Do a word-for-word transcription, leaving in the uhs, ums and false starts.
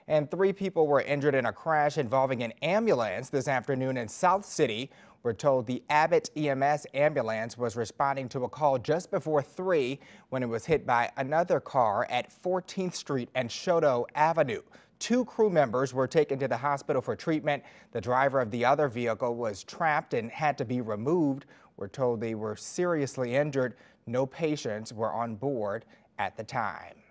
And three people were injured in a crash involving an ambulance this afternoon in South City. We're told the Abbott E M S ambulance was responding to a call just before three when it was hit by another car at fourteenth street and Choteau Avenue. Two crew members were taken to the hospital for treatment. The driver of the other vehicle was trapped and had to be removed. We're told they were seriously injured. No patients were on board at the time.